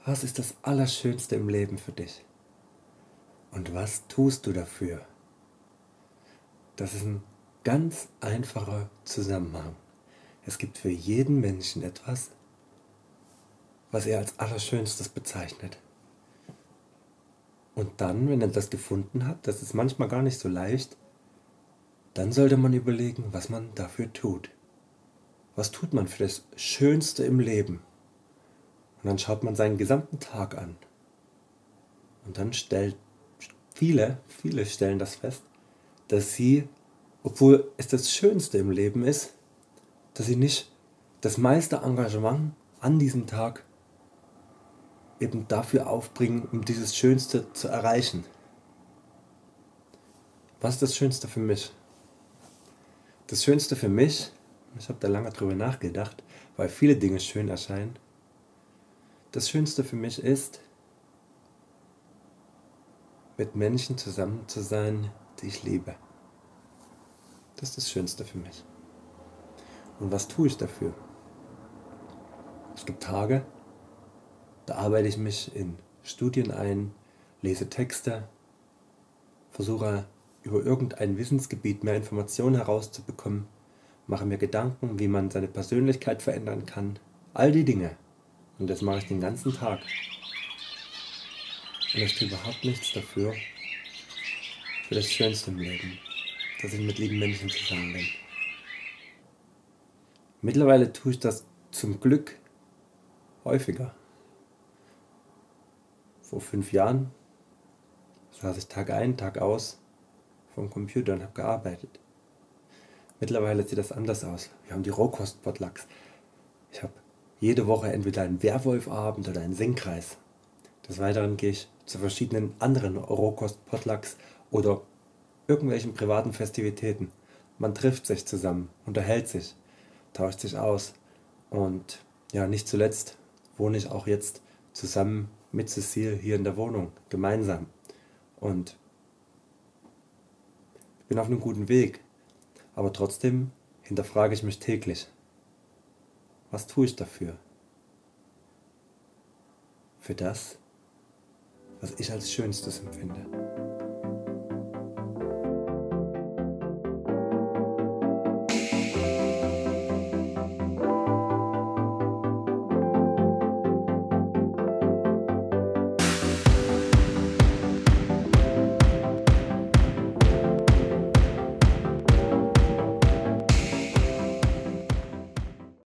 Was ist das Allerschönste im Leben für dich? Und was tust du dafür? Das ist ein ganz einfacher Zusammenhang. Es gibt für jeden Menschen etwas, was er als Allerschönstes bezeichnet. Und dann, wenn er das gefunden hat, das ist manchmal gar nicht so leicht, dann sollte man überlegen, was man dafür tut. Was tut man für das Schönste im Leben? Und dann schaut man seinen gesamten Tag an. Und dann viele stellen das fest, dass sie, obwohl es das Schönste im Leben ist, dass sie nicht das meiste Engagement an diesem Tag eben dafür aufbringen, um dieses Schönste zu erreichen. Was ist das Schönste für mich? Das Schönste für mich, ich habe da lange drüber nachgedacht, weil viele Dinge schön erscheinen. Das Schönste für mich ist, mit Menschen zusammen zu sein, die ich liebe. Das ist das Schönste für mich. Und was tue ich dafür? Es gibt Tage, da arbeite ich mich in Studien ein, lese Texte, versuche über irgendein Wissensgebiet mehr Informationen herauszubekommen, mache mir Gedanken, wie man seine Persönlichkeit verändern kann. All die Dinge. Und das mache ich den ganzen Tag. Und ich tue überhaupt nichts dafür, für das Schönste im Leben, dass ich mit lieben Menschen zusammen bin. Mittlerweile tue ich das zum Glück häufiger. Vor 5 Jahren saß ich Tag ein, Tag aus vom Computer und habe gearbeitet. Mittlerweile sieht das anders aus. Wir haben die Rohkost-Potlucks. Ich habe jede Woche entweder einen Werwolf-Abend oder einen Singkreis. Des Weiteren gehe ich zu verschiedenen anderen Rohkost-Potlucks oder irgendwelchen privaten Festivitäten. Man trifft sich zusammen, unterhält sich, tauscht sich aus. Und ja, nicht zuletzt wohne ich auch jetzt zusammen mit Cecile hier in der Wohnung, gemeinsam. Und ich bin auf einem guten Weg. Aber trotzdem hinterfrage ich mich täglich. Was tue ich dafür? Für das, was ich als Schönstes empfinde.